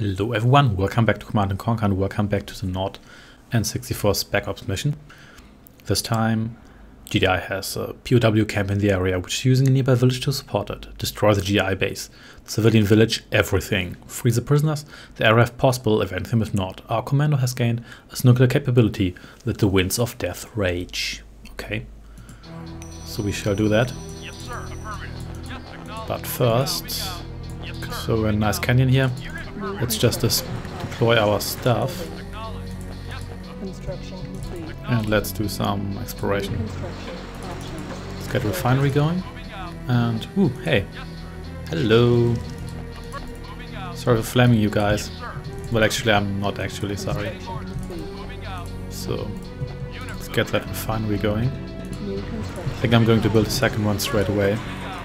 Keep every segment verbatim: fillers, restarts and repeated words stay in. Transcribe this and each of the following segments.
Hello everyone, welcome back to Command and Conquer and welcome back to the Nord N sixty-four Spec Ops mission. This time G D I has a P O W camp in the area which is using a nearby village to support it. Destroy the G D I base, the civilian village, everything. Free the prisoners, the area if possible, evade them if not. Our commando has gained a nuclear capability, let the winds of death rage. Okay, so we shall do that. Yes, sir. Affirmative. Yes, acknowledged. But first, Yes, sir. so we're in a nice canyon here. Let's just dis deploy our stuff Construction complete. and let's do some exploration. Construction options. Let's get a refinery going. And, ooh, hey. Hello. Sorry for flaming you guys. Well, actually, I'm not actually sorry. Construction complete. So, let's get that refinery going. New construction. I think I'm going to build a second one straight away.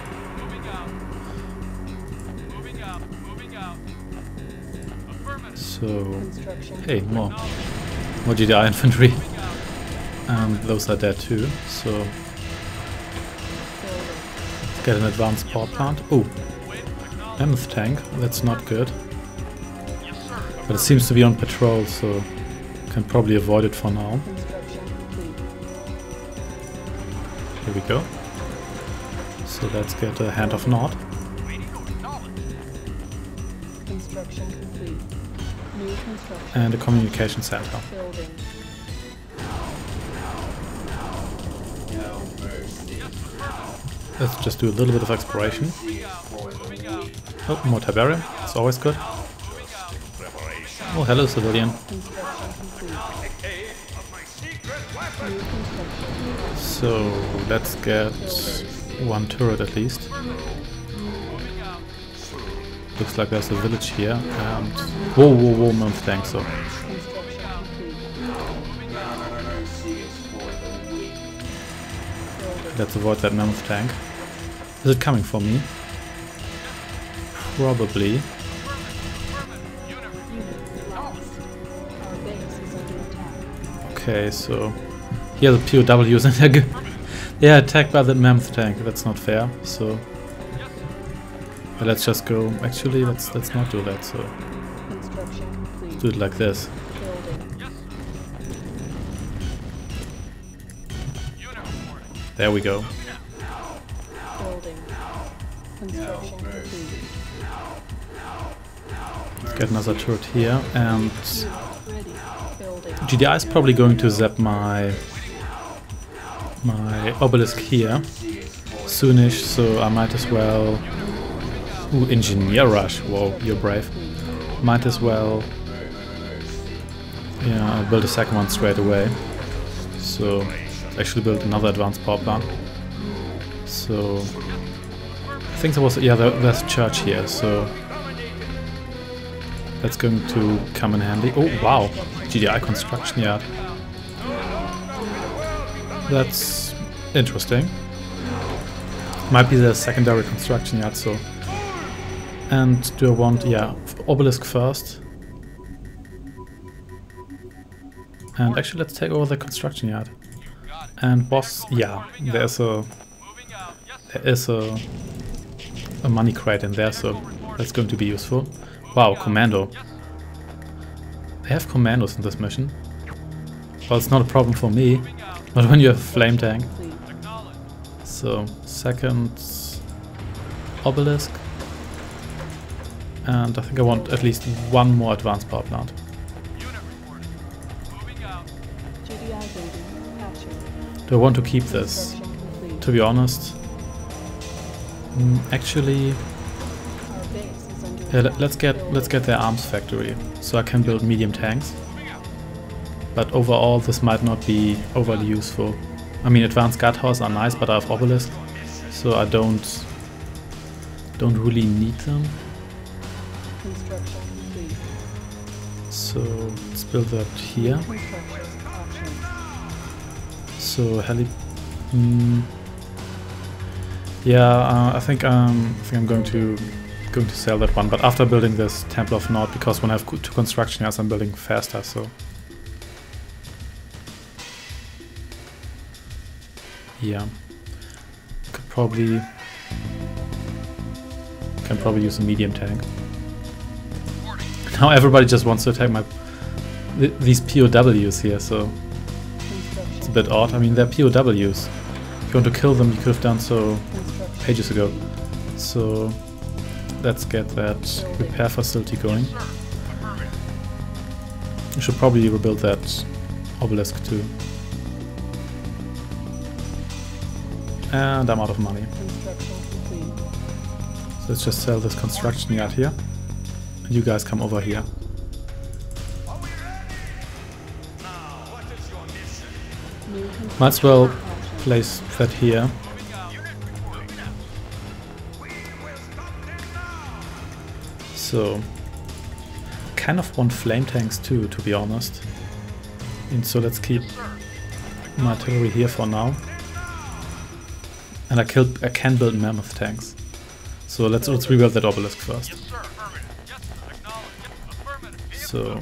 So, Construction hey, more. More G D I infantry. And those are dead too, so building. let's get an advanced power plant. Oh, mammoth tank, that's not good. But it seems to be on patrol, so can probably avoid it for now. Construction complete. Here we go. So let's get a hand of Nord. Construction complete. New construction. And a communication center. Building. Let's just do a little bit of exploration. Oh, more Tiberium, it's always good. Oh, hello civilian. Construction complete. New construction. So let's get one turret at least. Looks like there's a village here and... Whoa, whoa, whoa, mammoth tank, so... Construction complete. Building. Let's avoid that mammoth tank. Is it coming for me? Probably. Unit lost. Our base is under attack. Okay, so... Here are the P O Ws and they're, g- they're attacked by the mammoth tank. That's not fair, so... But let's just go... Actually, let's let's not do that, so... Construction complete. Do it like this. Building. There we go. Building. Construction complete. Let's get another turret here, and... Ready. Building. G D I is probably going to zap my... my obelisk here soonish, so I might as well... Ooh, engineer rush. Whoa, you're brave. Might as well... Yeah, I'll build a second one straight away. So, actually build another advanced power plant. So... I think there was... Yeah, there, there's a church here, so... That's going to come in handy. Oh, wow! G D I construction yard. That's interesting. Might be the secondary construction yard, so... And do I want... Yeah, obelisk first. And actually let's take over the construction yard. And boss... Yeah, there's a... There is a... a money crate in there, so that's going to be useful. Wow, commando. They have commandos in this mission. Well, it's not a problem for me. Not when you have a flame tank. So, second obelisk. And I think I want at least one more advanced power plant. G D I building captured. Do I want to keep this? Construction complete. To be honest. Mm, actually, Our base is under yeah, let, let's get let's get their arms factory, so I can build medium tanks. But overall, this might not be overly useful. I mean, advanced guardhouses are nice, but I have obelisk, so I don't don't really need them. construction complete. So let's build that here. Construction options. So heli. Mm, yeah, uh, I think um, I think I'm going to going to sell that one, but after building this Temple of Nord, because when I have co- two construction yards, I'm building faster. So yeah, could probably can probably use a medium tank. Now everybody just wants to attack my th these P O Ws here, so it's a bit odd. I mean, they're P O Ws. If you want to kill them, you could have done so ages ago. So let's get that repair facility going. We should probably rebuild that obelisk too. And I'm out of money. So let's just sell this construction yard here. And you guys come over here. Might as well place that here. So, kind of want flame tanks too, to be honest. And so let's keep my artillery here for now. And I killed, I can build mammoth tanks. So let's let's rebuild that obelisk first. So,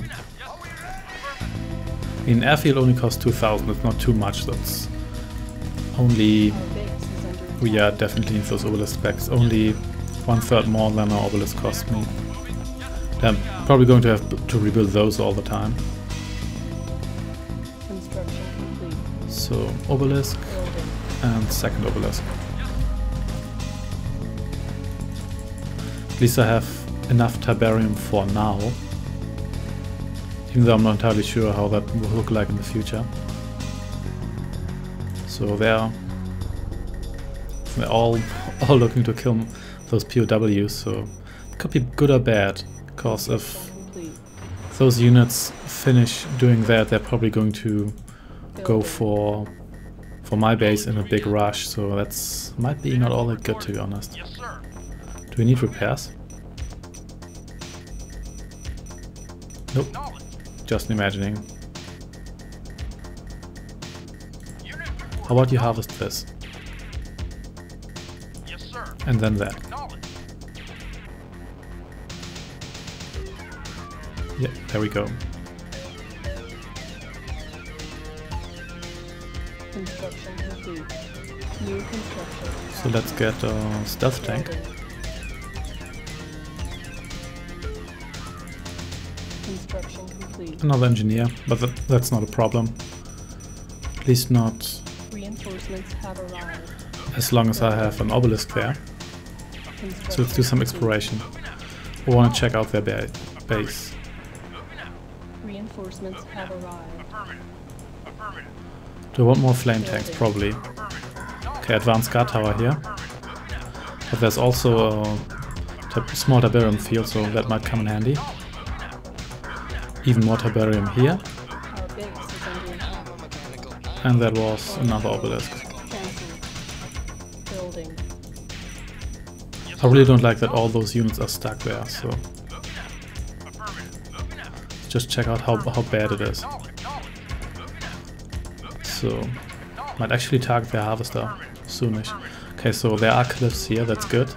I mean, airfield only costs two thousand. It's not too much. That's only, oh yeah, definitely need those obelisk packs. Only one third more than our obelisk cost me. I'm probably going to have to rebuild those all the time. So obelisk and second obelisk. At least I have enough Tiberium for now. Even though I'm not entirely sure how that will look like in the future. So they're they're all all looking to kill those P O Ws, so it could be good or bad. Because if those units finish doing that, they're probably going to go for for my base in a big rush. So that's might be not all that good, to be honest. Do we need repairs? Nope. Just imagining. How about you harvest this? And then that. Yeah, there we go. Construction complete. New construction. So let's get a stealth tank. Construction complete. Another engineer, but that, that's not a problem. At least not Reinforcements have arrived. as long as I have an obelisk there. So let's do some exploration. I want to check out their ba base. Reinforcements have arrived. Do I want more flame tanks? Probably. Okay, advanced guard tower here. But there's also a small Tiberium field, so that might come in handy. Even more Tiberium here. Our base is under attack. And that was another obelisk. Cancelled. Building. I really don't like that all those units are stuck there, so just check out how, how bad it is. So, might actually target their harvester soonish. Okay, so there are cliffs here, that's good.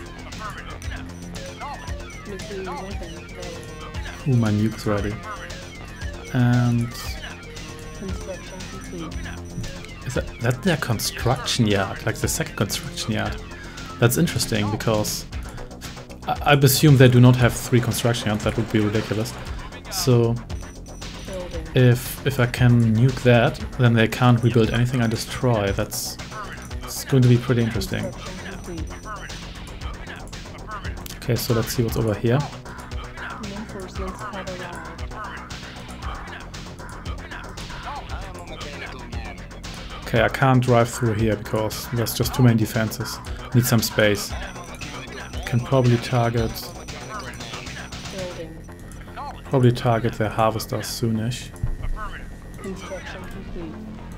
Nuclear weapon available. Ooh, my nuke's ready. And Construction complete. is that, that's their construction yard, like the second construction yard. That's interesting because I, I assume they do not have three construction yards, that would be ridiculous. So Building. if if I can nuke that, then they can't rebuild anything I destroy. That's it's going to be pretty interesting. Construction complete. Okay, so let's see what's over here. Reinforcements have arrived. Okay, I can't drive through here because there's just too many defenses. Need some space. Can probably target Building. probably target their harvesters soonish. Construction complete.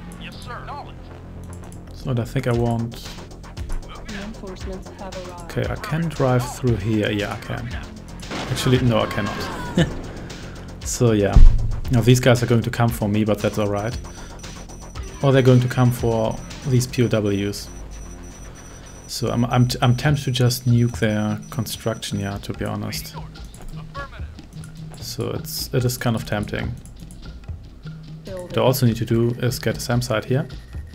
So I think I want. Reinforcements have arrived. Okay, I can drive through here. Yeah, I can. Actually, no, I cannot. So yeah, now these guys are going to come for me, but that's alright. Or they're going to come for these P O Ws. So I'm, I'm, t I'm tempted to just nuke their construction yard, to be honest. So it's, it is kind of tempting. What I also need to do is get a SAM site here.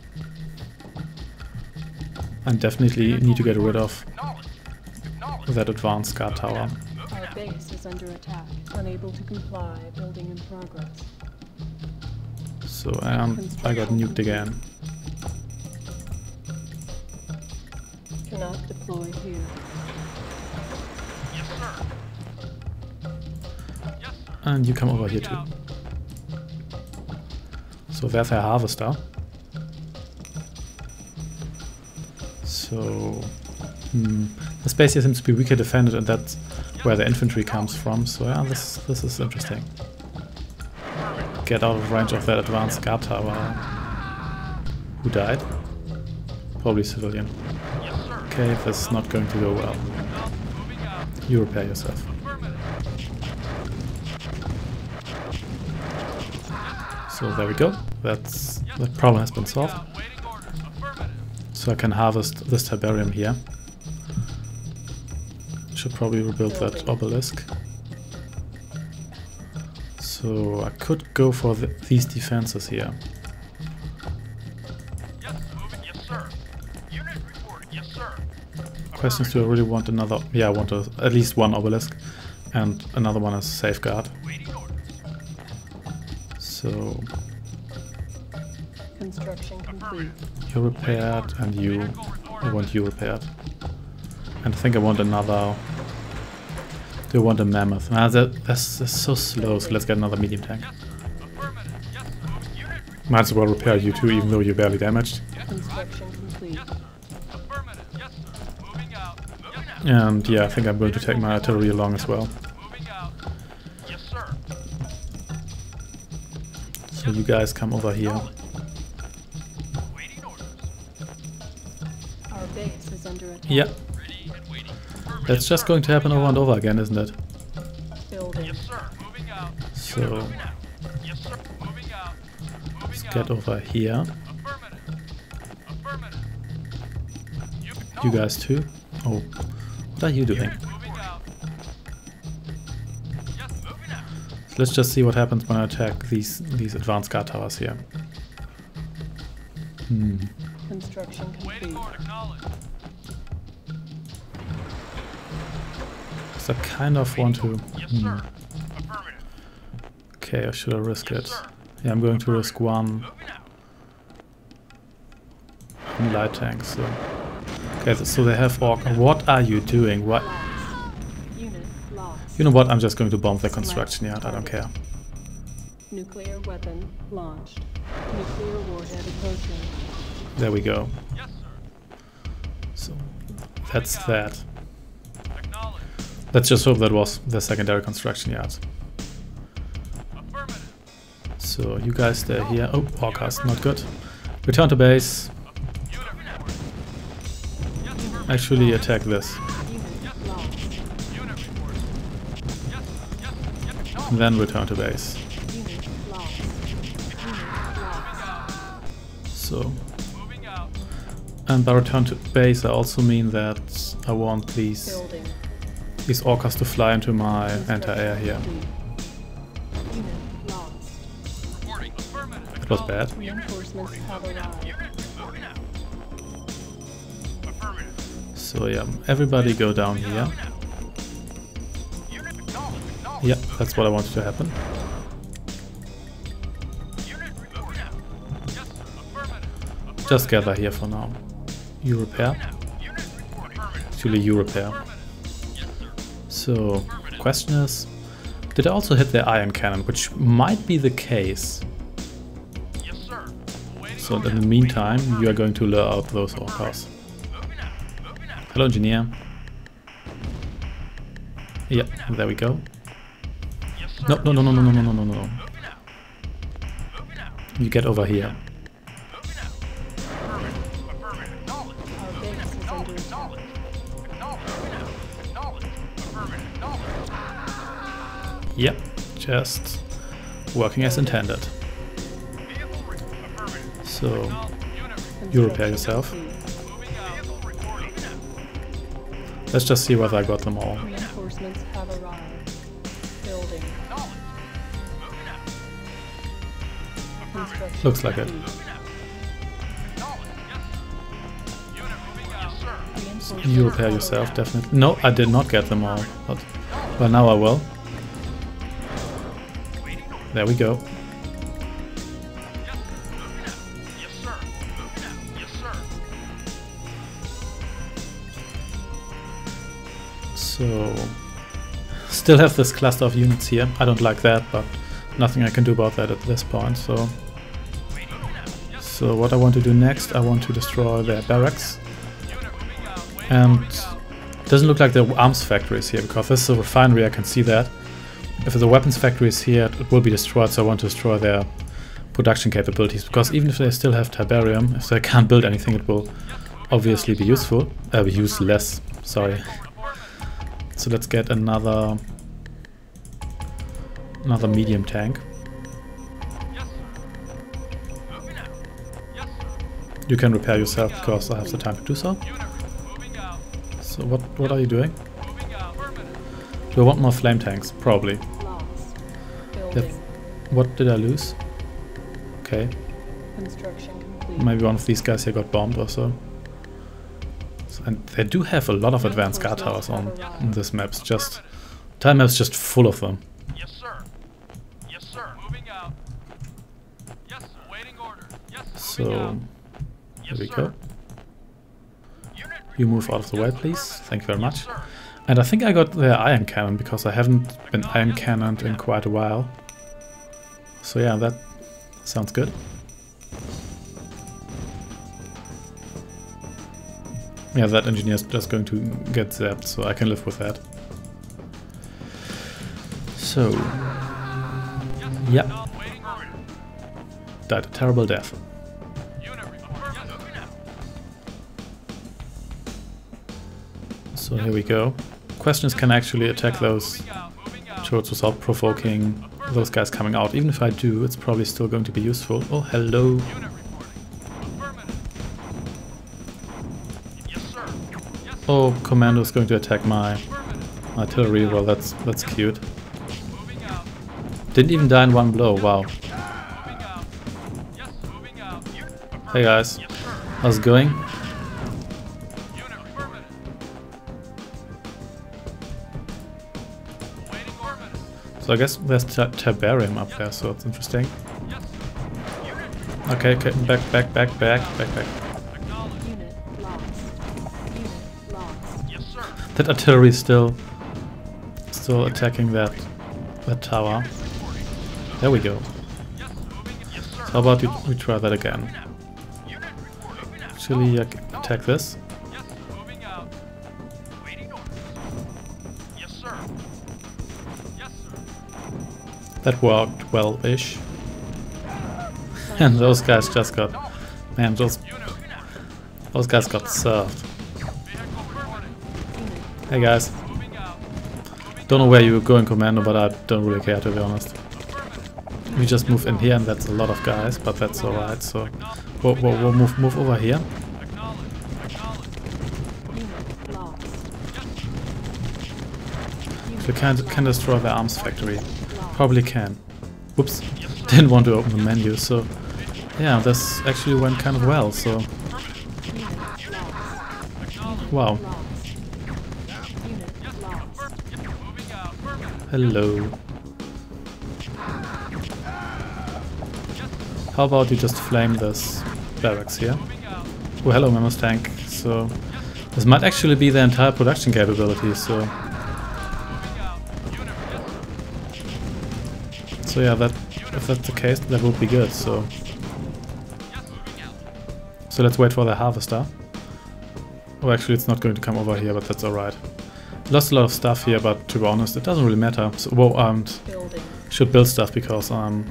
And definitely need to get rid of that advanced guard tower. Our base is under attack. Unable to comply. Building in progress. So, and I got nuked again. Cannot deploy here. Yes, sir. Yes, sir. And you come over here too. So there's a harvester. So hmm, the space here seems to be weaker defended, and that's where the infantry comes from. So yeah, this this is interesting. Get out of range of that advanced guard tower. Who died? Probably civilian. Yes, sir. Okay, this is not going to go well. Moving out. You repair yourself. Affirmative. So there we go. That's the problem has been solved. Out. Waiting orders. Affirmative. So I can harvest this Tiberium here. Should probably rebuild that obelisk. So I could go for the, these defenses here. Yes, moving. Yes, sir. Unit reporting. Yes, sir. Question is, do I really want another? Yeah, I want a, at least one obelisk, and another one as a safeguard. Waiting orders. So Construction complete. you're repaired, and you. I want you repaired. And I think I want another. Do I want a mammoth? Ah, that, that's, that's so slow. So let's get another medium tank. Affirmative. Yes, moving. Unit reporting. Might as well repair you too, even though you're barely damaged. Construction complete. Affirmative. Yes, sir. Moving out. Moving out. And yeah, I think I'm going to take my artillery along as well. Moving out. Yes, sir. So you guys come over here. Waiting orders. Our base is under attack. Yeah, Ready and waiting. Affirmative. that's just going to happen over and over again, isn't it? Building. Yes, sir. Moving out. So Moving out. Yes, sir. Moving out. Moving let's out. get over here. Affirmative. Affirmative. You, You guys too. Oh, what are you doing? moving out. Yes, moving out. Let's just see what happens when I attack these these advanced guard towers here. Hmm. Construction Waiting complete. order. Acknowledged. So I kind of want to. Yes, Hmm. sir. Affirmative. Okay, I should have risked Yes, it. sir. Yeah, I'm going to risk one Moving out. light tank. So okay, so they have orc. What are you doing? What? Unit lost. You know what? I'm just going to bomb the construction yard. I don't care. Nuclear weapon launched. Nuclear warhead approaching. There we go. Yes, sir. So that's that. Acknowledged. Let's just hope that was the secondary construction yard. Affirmative. So you guys stay here. Oh, Orcast, not good. Return to base. Unit reporting. Yes, affirmative. Actually attack this. Unit lost. Unit reporting. Yes, yes, yes. Acknowledged. And then return to base. Unit lost. Unit lost. So, Moving out. and by return to base I also mean that I want these Building. these Orcas to fly into my anti-air here. Unit lost. Reporting. Affirmative. That was bad. Reinforcements have arrived. Unit moving out. Affirmative. So yeah, everybody go down here. Moving out. Unit acknowledged. Acknowledged. Yeah, that's what I wanted to happen. Unit reporting out. Yes, sir. Affirmative. Just gather here for now. You repair. Unit reporting. Affirmative. Actually, you repair. Affirmative. Yes, sir. So, question is, did I also hit the iron cannon, which might be the case. Yes, sir. Waiting So order. in the meantime, you are going to lure out those Orcas. Moving out. Moving out. Hello, engineer. Yeah, there we go. Yes, sir. No, no, no, no, no, no, no, no, no, no. Moving out. Moving out. You get over here. Moving out. Affirmative. Affirmative. Acknowledged. Our base is under attack. Acknowledged. Acknowledged. Moving out. Acknowledged. Affirmative. Acknowledged. Yep, just working as intended. Vehicle re- affirmative. So, Unit you repair yourself. Complete. moving out. Vehicle reporting. Let's just see whether I got them all. Reinforcements have arrived. Building. Acknowledged. Moving out. Affirmative. Construction Looks like it. complete. Moving out. Acknowledged. Yes, sir. Unit moving out. Yes, sir. Reinforcements You repair have yourself, arrived. definitely. No, I did not get them all. But well, now I will. There we go. Yes, sir. Moving out. Yes, sir. So, still have this cluster of units here. I don't like that, but nothing I can do about that at this point. So, so what I want to do next, I want to destroy their barracks. And it doesn't look like the arms factory is here, because this is a refinery, I can see that. If the weapons factory is here, it will be destroyed, so I want to destroy their production capabilities, because even if they still have Tiberium, if they can't build anything, it will obviously be useful, uh, be useless, sorry. So let's get another another medium tank. You can repair yourself because I have the time to do so. So what what are you doing? Do I want more flame tanks? Probably. Lost. Yep. Building. What did I lose? Okay, Construction complete. maybe one of these guys here got bombed or so. So- And they do have a lot of advanced guard towers on, on this map. It's just time map's just full of them. Yes, sir. Yes, sir. Moving out. Yes, sir. Waiting order. Yes, sir. Moving So out. here Yes, we sir. go. Unit You move out of the way, please. Thank you very much. Yes, sir. And I think I got the iron cannon because I haven't been iron cannoned in quite a while. So yeah, that sounds good. Yeah, that engineer's just going to get zapped, so I can live with that. So, yeah, Waiting order. died a terrible death. Unit report. Yes, moving out. So here we go. Question is, can I actually attack those Moving out. Moving out. turrets without provoking those guys coming out? Even if I do, it's probably still going to be useful. Oh, hello. Unit reporting. Affirmative. Yes, sir. Yes, sir. Oh, Commando is going to attack my Affirmative. artillery. Well, that's that's cute. Moving out. Didn't even die in one blow. Wow. Moving out. Yes, moving out. Unit affirmative. Hey guys, Yes, sir. how's it going? Unit affirmative. Waiting order. So I guess there's Ti- Tiberium up there, so it's interesting. Yes. Unit Okay, okay, back, back, back, back, back, back. acknowledged. Unit lost. Unit lost. Yes, sir. That artillery is still, still attacking that, that tower. There we go. Yes, moving. Yes, sir. So how about we, we try that again? Unit reporting. Actually, I can attack this. Yes, moving out. Waiting orders. Yes, sir. Yes, sir. That worked well-ish. And those guys just got, man, those Unit moving out. those guys got served. Vehicle affirmative. Hey guys, Moving out. don't know where you were going, Commando, but I don't really care, to be honest. We just move in here, and that's a lot of guys, but that's alright. So, whoa, whoa, whoa, move, move over here. Acknowledged. Acknowledged. Unit lost. So we can can destroy the arms factory. Lost. Probably can. Whoops, didn't want to open the menu. So, yeah, this actually went kind of well. So, Unit lost. wow. Lost. Unit lost. Moving out. Affirmative. Hello. How about you just flame this barracks here? Moving out. Oh, hello, Mammoth tank. So, this might actually be the entire production capability. So, Moving out. Unit. Yes. so yeah, that if that's the case, that would be good. So, Yes. Moving out. so let's wait for the harvester. Oh, actually, it's not going to come over here, but that's alright. Lost a lot of stuff here, but to be honest, it doesn't really matter. So, whoa, um, Building. should build stuff because I'm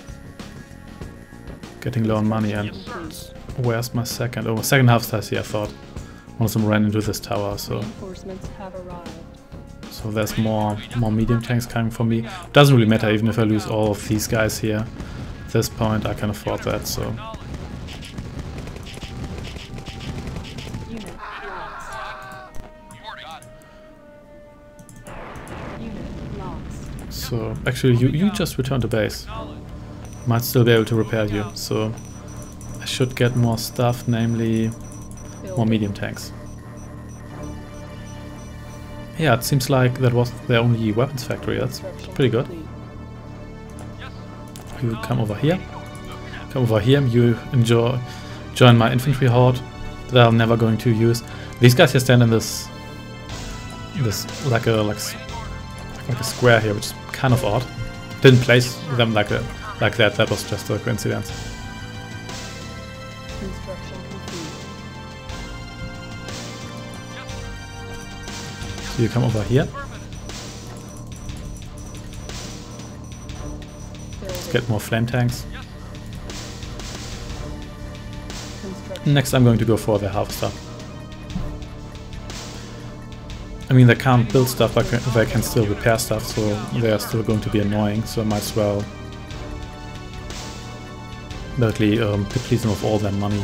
getting low on money. And Complete. where's my second? Oh, second harvester is here. I thought one of them ran into this tower. So, Reinforcements have arrived. so there's more more medium tanks coming for me. Doesn't really matter even if I lose all of these guys here. At this point, I can afford that. So, Unit lost. Got it. Unit lost. so actually, you you just return to base. Might still be able to repair you. So, I should get more stuff, namely more Building. medium tanks. Yeah, it seems like that was their only weapons factory. That's Construction pretty good. complete. Yes. You come over here. Come over here. You enjoy join my infantry horde that I'm never going to use. These guys here stand in this this like a like like a square here, which is kind of odd. Didn't place them like a like that. That was just a coincidence. Construction complete. So you come over here. Let's get more flame tanks. Construction. Next, I'm going to go for the harvester. I mean, they can't build stuff, but they can still repair stuff, so they are still going to be annoying, so I might as well basically um, deplete them of all their money.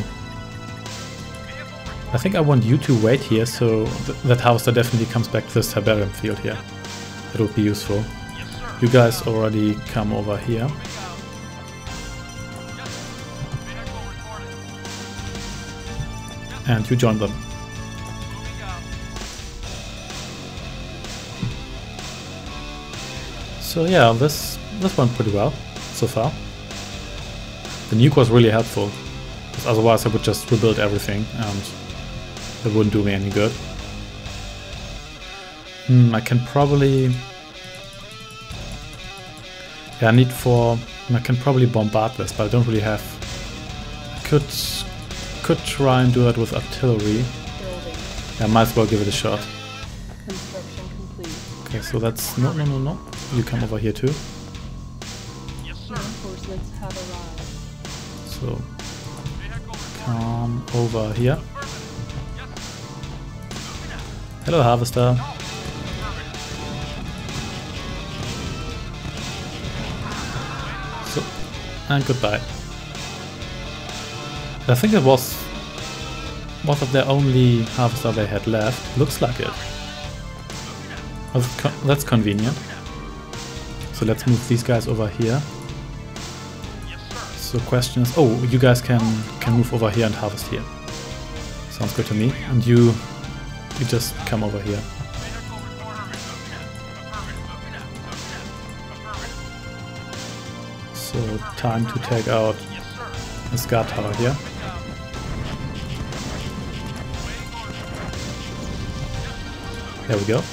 I think I want you to wait here, so th that harvester definitely comes back to this Tiberium field here. It would be useful. You guys already come over here. And you join them. So yeah, this this went pretty well so far. The nuke was really helpful, because otherwise I would just rebuild everything and it wouldn't do me any good. Hmm, I can probably... Yeah, I need for... I can probably bombard this, but I don't really have... I could, could try and do that with artillery. Building. Yeah, I might as well give it a shot. Construction complete. Okay, so that's... No, no, no, no. You come over here too. Reinforcements have arrived. So... Come over here. Hello, harvester. So, and goodbye. I think it was one of their only harvester they had left. Looks like it. Well, that's, con that's convenient. So let's move these guys over here. So question is, oh, you guys can can move over here and harvest here. Sounds good to me. And you, you just come over here. So time to take out this guard tower here. There we go.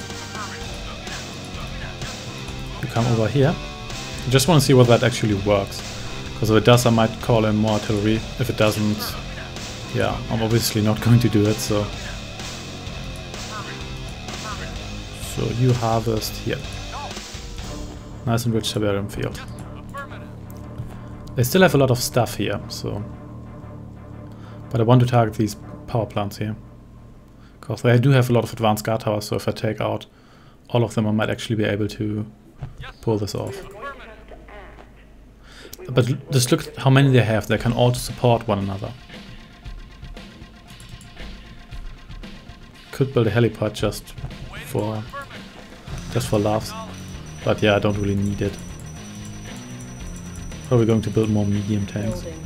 You come over here. I just want to see whether that actually works. Because if it does, I might call in more artillery. If it doesn't, yeah, I'm obviously not going to do it, so... So you harvest here. Nice and rich Tiberium field. They still have a lot of stuff here, so... But I want to target these power plants here. Because they do have a lot of advanced guard towers, so if I take out all of them, I might actually be able to pull this off. But just look at how many they have. They can all support one another. Could build a helipad just for just for laughs. But yeah, I don't really need it. Probably going to build more medium tanks. Building.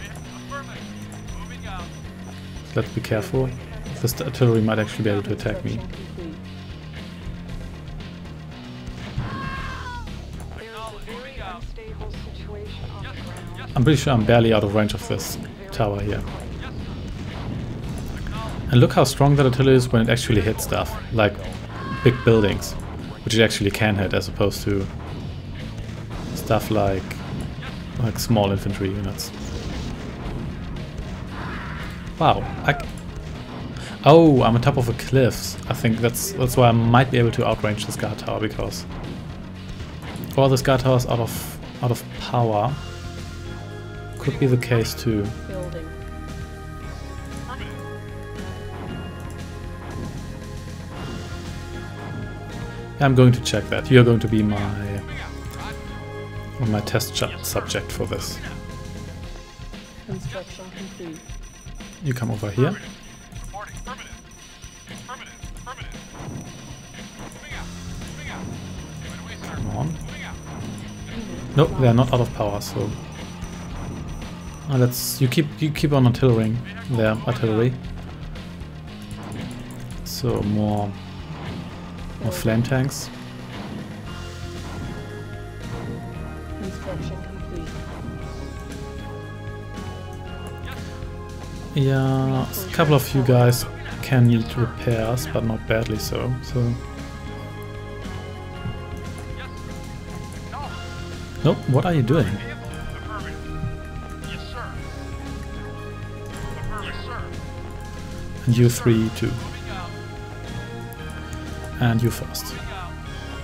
Let's be careful. This artillery might actually be able to attack me. Construction complete. I'm pretty sure I'm barely out of range of this tower here. And look how strong that artillery is when it actually hits stuff, like big buildings, which it actually can hit as opposed to stuff like like small infantry units. Wow. I c oh, I'm on top of a cliff. I think that's that's why I might be able to outrange this guard tower, because or this guard tower is out of out of power. Could be the case too. Building. I'm going to check that. You're going to be my my test subject for this. Construction complete. You come over here. Come on. No, they are not out of power, so uh, let's you keep you keep on artillerying there, artillery. So more more flame tanks. Construction complete. Yeah, a couple of you guys can need repairs, but not badly so. So. Nope, what are you doing? Yes, sir. Yes, sir. And you three, two. Moving out. And you first. Moving out.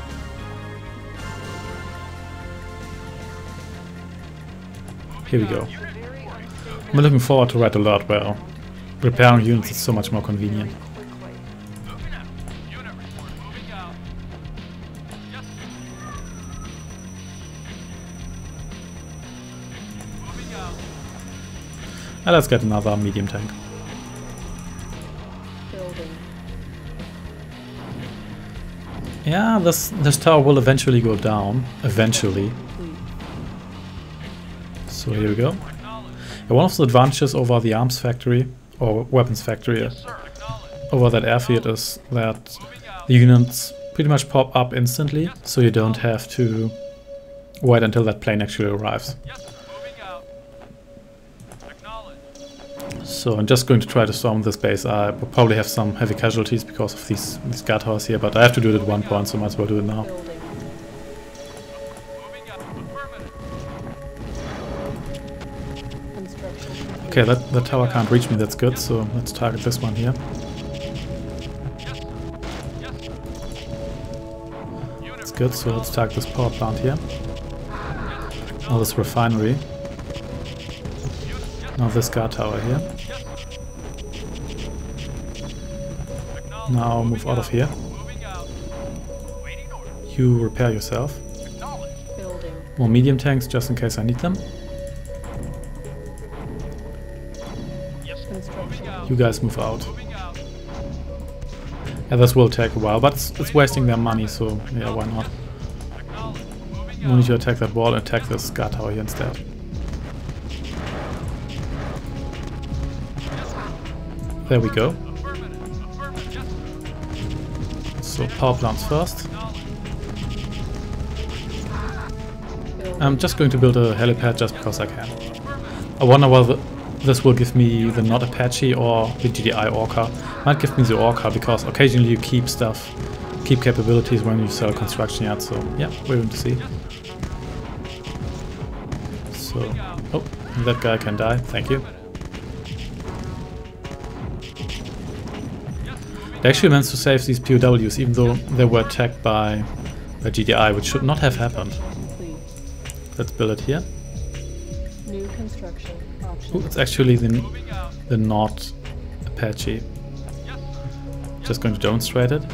Here we go. I'm looking forward to Red Alert where repairing units is so much more convenient. Moving out. Unit report. Moving out. Yes. Moving out. And let's get another medium tank. Building. Yeah, this this tower will eventually go down. Eventually. So here we go. And one of the advantages over the arms factory or weapons factory Yes, sir. Acknowledge. over that airfield is that the units pretty much pop up instantly, so you don't have to wait until that plane actually arrives. Yes. Moving out. Acknowledge. So I'm just going to try to storm this base. I will probably have some heavy casualties because of these, these guard towers here, but I have to do it at one point, so might as well do it now. Building. Moving out. Affirmative. Construction complete. Okay, that, that tower can't reach me, that's good, so let's target this one here. Yes, sir. Yes, sir. Unit That's good, so let's target this power plant here. Now this refinery. Now this guard tower here. Now move out of here. Moving out. Waiting order. You repair yourself. Acknowledge. Building. More medium tanks just in case I need them. Yes, sir. Moving Construction. out. You guys move out. Moving out. Yeah, this will take a while, but it's, it's wasting their money, so yeah, why not? Acknowledge. Moving No out. need to attack that wall and attack this guard tower here instead. There we go. Affirmative. Affirmative. Yes, sir. So power plants first. Acknowledge. Building. I'm just going to build a helipad just because I can. I wonder whether this will give me the not Apache or the G D I Orca. Might give me the Orca because occasionally you keep stuff, keep capabilities when you sell construction yards. So yeah, we're going to see. So, oh, that guy can die. Thank you. They actually managed to save these P O Ws even though they were attacked by, by G D I, which should not have happened. Complete. Let's build it here. New construction Oh, options. it's actually the, Moving out. the not Apache. Yes, sir. Just going to demonstrate it.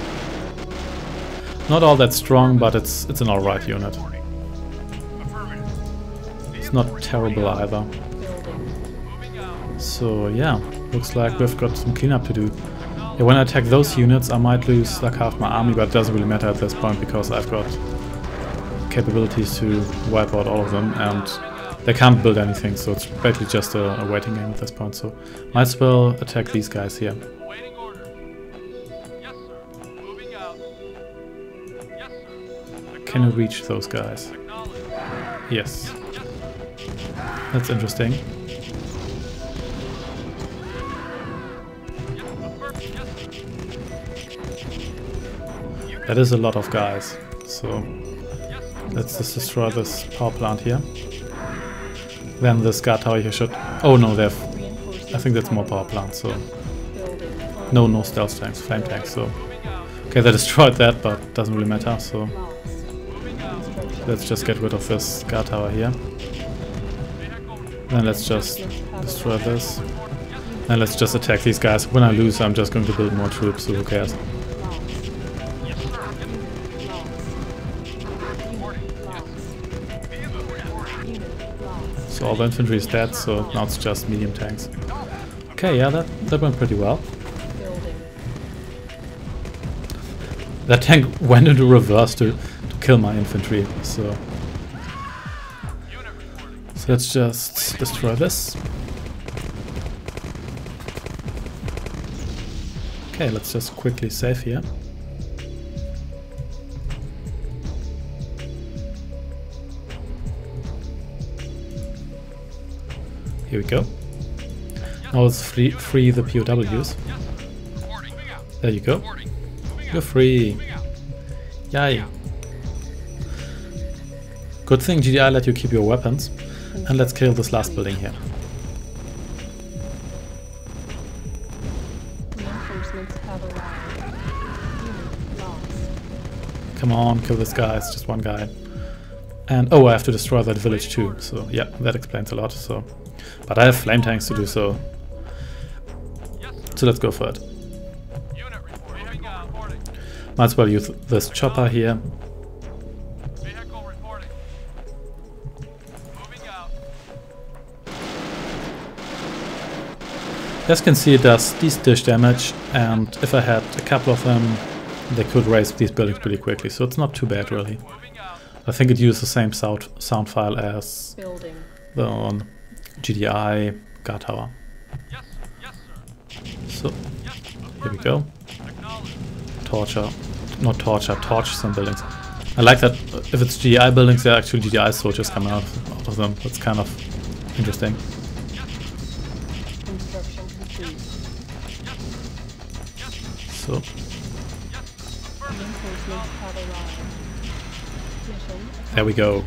Not all that strong, but it's it's an alright unit. Affirmative. It's not terrible either. Building. Moving out. So yeah, looks like we've got some cleanup to do. Yeah, when I attack those units, I might lose like half my army, but it doesn't really matter at this point because I've got capabilities to wipe out all of them, and they can't build anything, so it's basically just a, a waiting game at this point. So might as well attack these guys here. Waiting order. Yes, sir. Moving out. Yes, sir. Can you reach those guys? Acknowledge. Yes, Yes, sir. that's interesting. Yes, affirmative. Yes, sir. That is a lot of guys. So Yes, sir. let's just destroy this power plant here. Then this guard tower here should... Oh no, they have... Reinforcing I think that's more power plants, so... building. No, no stealth tanks, flame tanks, so... Moving out. Okay, they destroyed that, but doesn't really matter, so... Lost. Moving out. Construction. Let's just get rid of this guard tower here. Vehicle. Then let's just destroy this. Then let's just attack these guys. When I lose, I'm just going to build more troops, so who cares? Lost. Yes, sir. Lost. Lost. Unit lost. So all the infantry is dead, so now it's just medium tanks. Okay, yeah, that, that went pretty well. Building. That tank went into reverse to, to kill my infantry, so... Unit reporting. So let's just destroy this. Okay, let's just quickly save here. Here we go. Now let's free, free the P O Ws. There you go. You're free. Yay. Good thing G D I let you keep your weapons. And let's kill this last building here. Reinforcements have arrived. Unit lost. Come on, kill this guy. It's just one guy. And oh, I have to destroy that village too. So yeah, that explains a lot. So, but I have flame tanks to do so. So let's go for it. Might as well use this chopper here. Vehicle reporting. Moving out. As you can see, it does decent dish damage, and if I had a couple of them, they could raise these buildings pretty quickly, so it's not too bad really. Moving out. I think it uses the same sound, sound file as Building. the on G D I guard tower. Yes, yes, sir. So, Yes, here we go. acknowledged. Torture, not torture, torch some buildings. I like that if it's G D I buildings, there are actually G D I soldiers coming out, out of them. That's kind of interesting. Construction complete. So, Reinforcements have arrived. Mission. there we go.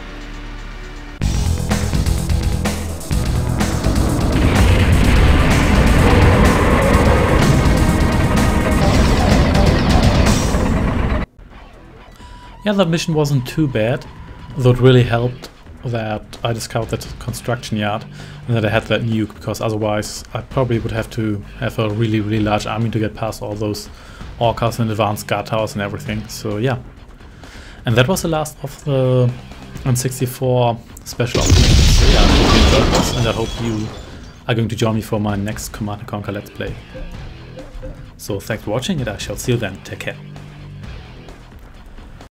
Yeah, that mission wasn't too bad, though it really helped that I discovered that construction yard and that I had that nuke, because otherwise I probably would have to have a really, really large army to get past all those orcas and advanced guard towers and everything. So yeah. And that was the last of the N sixty-four special operations. So yeah, I hope you enjoyed this, and I hope you are going to join me for my next Command and Conquer Let's Play. So thanks for watching, and I shall see you then. Take care.